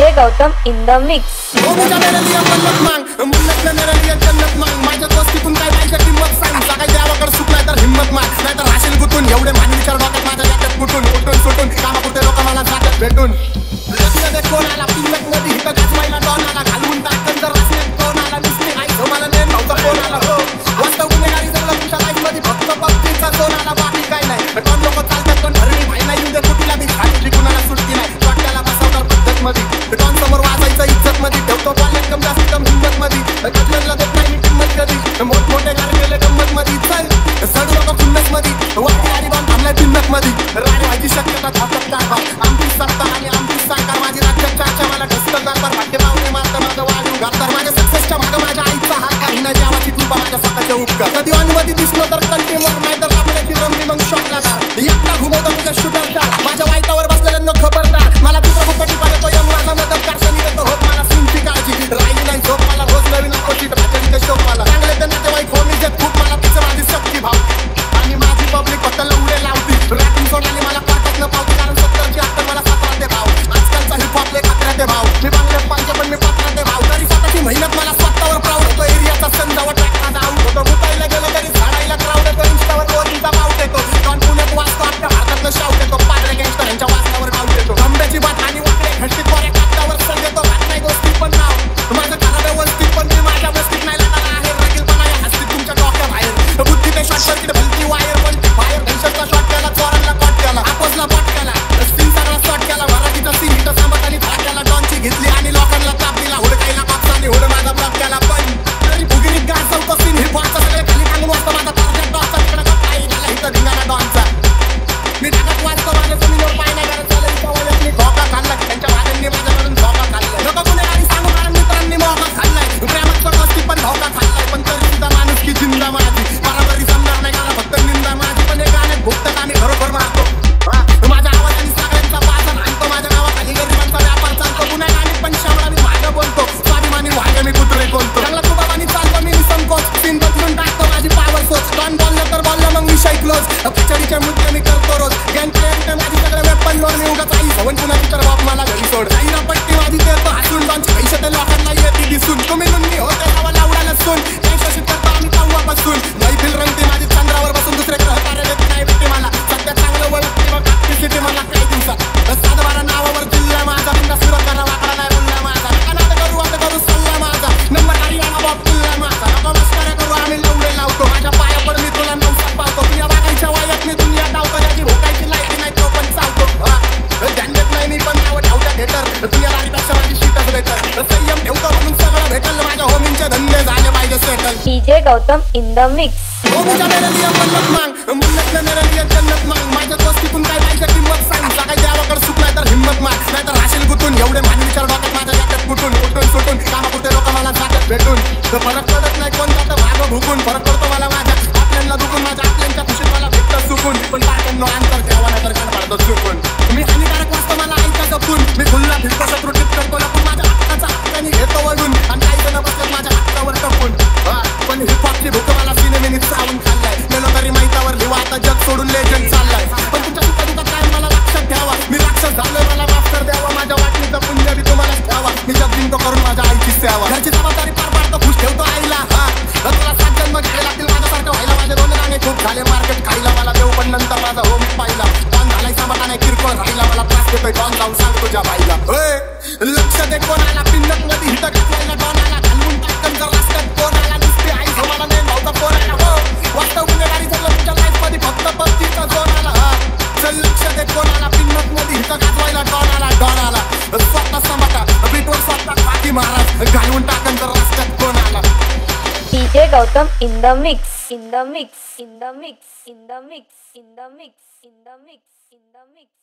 DJ Gautam in the mix. कधी अनुमती दिसलो तर कंटिन्यू नाही तर आपल्याची रमणी मग शॉटला दार एकटा घुमवतो तुझ्या शूटरचा माझ्या वाईटावर बसलेल्यांनो खबरदार मला चित्रपटी पाहतो यम माझा मदत कारशनी देतो होप मला सिंची काळजी राहिली नाही झोप मला रोज नवीन कोचिट भाजडीचे शोक मला चांगले तर नातेवाईक होमी देत खूप मला तिचं माझी सक्ती भाव आणि माझी पब्लिक पत्तल उडे लावती रॅपिंग सोडली मला पाठत न पावती कारण 70ची आता मला 17 ते भाव आजकालचा हिप हॉप ले खात्याते भाव मी बांगल्यात पांचे पण मी 15 ते भाव तरी स्वतःची मेहनत मला स्वतःवर प्राऊड होतो एरियाचा संजावा ट्रॅक माझा आउट होतो मुतायला गेलं तरी झाडायला क्राऊड येतो इंस्टावर वरचा पाऊट येतो डॉन पुण्यात वाचतो आपल्या हातातलं शाऊट येतो पाडरे गँगस्टर यांच्या वाचनावर डाऊट येतो आंब्याची बात आणि वाकडे घंटी कोऱ्या कागदावर सर देतो बात नाही गोष्टी पण नाव माझं खरं व्यवस्थित पण मी माझ्या वस्तीत नाही लागला आहे रगीलपणा या हस्तीत तुमच्या डोक्याबाहेर बुद्धी ते शॉर्ट सर्किट भलती वायर पण बाहेर दहशतला शॉट केला चोरांना कॉट केला आपोसला बॉट केला सीन सगळा शॉट केला वरातीचा सीन हिट सांबत आणि भाग केला डॉनची घेतली आणि लोकांना ताप दिला हुडकायला बापसाने हुड माझा ब्लॉक केला पण तरी भुगिरीत गाजवतो सीन हिप हॉपचा सगळे खाली टांगून वाजतो माझा टार्गेट डॉनचा तिकडे गप्पा झाला इथं धिंगाणा डॉनचा मी ढाकात वाजतो माझ्या जमिनीवर पाय नाही करत चालेल इथं वयातनी धोका खाल्ला त्यांच्या वाद्यांनी माझ्याकडून धोका खाल्लाय नको कुणी आणि सांगू कारण मित्रांनी मोका खाल्लाय प्रेमात मस्ती पण धोका खाल्लाय पण तरी सुद्धा माणूस की जिंदा माझी बराबरी समजणार नाही मला फक्त निंदा माझी पण एक गाण्यात भुकतात आम्ही खरोखर मारतो माझ्या आवाजाने सगळ्यांचा बाजार आणतो माझ्या गावाखाली गरिबांचा व्यापार चालतो पुन्हा गाणी पण शावळा मी मागं बोलतो स्वाभिमानी वागे मी कुत्रे बोलतो चांगला तू बाबांनी चालतो मी निसंकोच सीन बदलून टाकतो माझी पावर सोच डॉन बोललं तर बोललं मग विषय क्लोज खिचडीचे मुद्दे मी करतो रोज गँग प्लेअर माझी सगळ्या वेपनवर मी उगाच आई सवन पुन्हा तर बाप मला घरी सोड जाईना पट्टी माझी देतो हसून डॉनची पैसे ते लोकांना येते दिसून तुम्ही नुन्नी होते गावाला उडाला सून शोषित करतो आम्ही तेव्हापासून मैफिल रंगते माझी चंद्रावर बसून दुसरे ग्रह तारे देत नाही भेटे मला सध्या चांगलं वळते बघ सिटी मला काही दिवसात साधा बारा नावावर जिल्हा माझा बिंदा सुरू करा वाकडा नाही बोलला माझा नका आता करू सल्ला माझा नंबर आई आणा बाप तुल्ला माझा नको मस्कऱ्या करू आम्ही लवडे लावतो माझ्या पायावर मी तुला नवसा पाहतो तुझ्या वागायच्या वयात मी दुनिया धावतो त्याची भोकायची लायकी नाही तो पण चालतो ध्यान देत नाही मी पण नाव ठेवत्या थिएटर तुझ्या गाडीपेक्षा माझी शीटच बेटर संयम ठेवतो म्हणून सगळं भेटल माझ्या होमींचे धंदे झाले पाहिजे settle DJ Gautam in the mix. होमीच्या मेरलिया मन्नत मांग मुन्नतल्या मेरलिया जन्नत मांग माझ्या दोस्तीतून काय पाहिजे किंमत सांग सगळ्या देवाकडे सुख नाही तर हिंमत मार नाही तर राशील गुतून एवढे मान विचार डोक्यात माझ्या याच्यात कुठून उठून सुटून कामापुरते लोक मला जातात भेटून फरक पडत नाही कोण जातं भागं भुकून फरक पडतो मला माझ्या आपल्यांना दुखून माझ्या आपल्यांच्या खुशीत मला भेटतं सुकून पण टाक्यांनो अंतर ठेवा नाही तर कान पाडतो चुकून मी हानिकारक वाचतो मला आईचा जपून मी खुल्ला फिरतो शत्रू टिप करतो लपून माझ्या हक्काचा हक्काने घेतो वळून आणि काही जण बसतात माझ्या हक्कावर टपून पण हिप हॉपची भूक मला सिनेमेनीत चावून खाल्लाय मेलो तरी माहितावर लिवा आता जग सोडून लेजंड चाललाय पण तुमच्या सुखादुखात काय मला लक्षात ठेवा मी राक्षस झालोय मला माफ कर द्यावा माझ्या वाटणीचं पुण्य बी तुम्हालाच ठेवा मी जग जिंकतो करून माझ्या आईची सेवा घरची जबाबदारी पार पाडतो खुश ठेवतो आईला तुला 7 जन्म घ्यायला लागतील माझ्यासारखं व्हायला माझे 2 रांगे खूप झाले मार्केट खायला मला देऊ पण नंतर माझा होम पाहिला डॉन झालाय सामाना नाही किरकोळ राहिला मला त्रास देतोय डॉन जाऊन सांग तुझ्या बाईला लक्ष दे कोणाला पिंडक मध्ये हिट घातलायला डॉनाला घालून टाकन जर रस्त्यात कोणाला नुसती आई मला नाही भावता कोणाला हो वाटतं गुन्हेगारी झालं तुझ्या लाईफ मध्ये फक्त पत्तीचा जोर आला चल लक्ष दे कोणाला पिंडक मध्ये हिट घातलायला डॉनाला स्वतः समाटा बीटवर स्वतः काठी महाराज घालून टाकन जर रस्त्यात कोणाला DJ Gautam in the mix. In the mix. In the mix. In the mix. In the mix. In the mix. In the mix.